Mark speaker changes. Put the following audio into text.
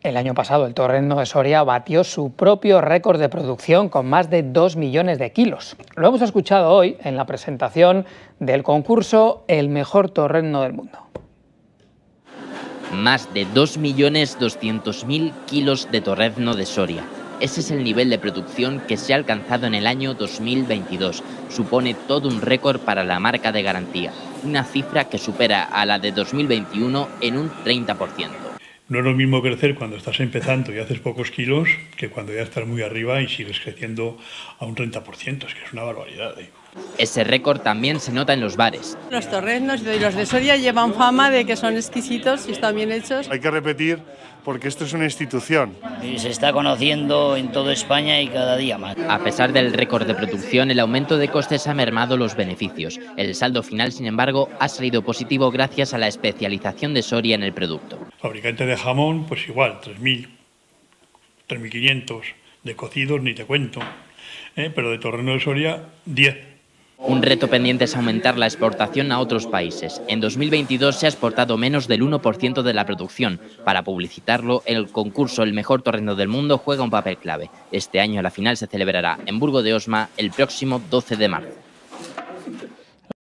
Speaker 1: El año pasado el torrezno de Soria batió su propio récord de producción con más de 2 millones de kilos. Lo hemos escuchado hoy en la presentación del concurso El mejor torrezno del mundo.
Speaker 2: Más de 2.200.000 kilos de torrezno de Soria. Ese es el nivel de producción que se ha alcanzado en el año 2022. Supone todo un récord para la marca de garantía, una cifra que supera a la de 2021 en un 30%.
Speaker 3: No es lo mismo crecer cuando estás empezando y haces pocos kilos que cuando ya estás muy arriba y sigues creciendo a un 30%, es que es una barbaridad.
Speaker 2: Ese récord también se nota en los bares.
Speaker 4: Los torreznos y los de Soria llevan fama de que son exquisitos y están bien hechos.
Speaker 5: Hay que repetir porque esto es una institución.
Speaker 6: Y se está conociendo en toda España y cada día más.
Speaker 2: A pesar del récord de producción, el aumento de costes ha mermado los beneficios. El saldo final, sin embargo, ha salido positivo gracias a la especialización de Soria en el producto.
Speaker 3: Fabricante de jamón, pues igual, 3.000, 3.500, de cocidos ni te cuento, pero de torrezno de Soria, 10.
Speaker 2: Un reto pendiente es aumentar la exportación a otros países. En 2022 se ha exportado menos del 1% de la producción. Para publicitarlo, el concurso El mejor torrezno del mundo juega un papel clave. Este año la final se celebrará en Burgo de Osma el próximo 12 de marzo.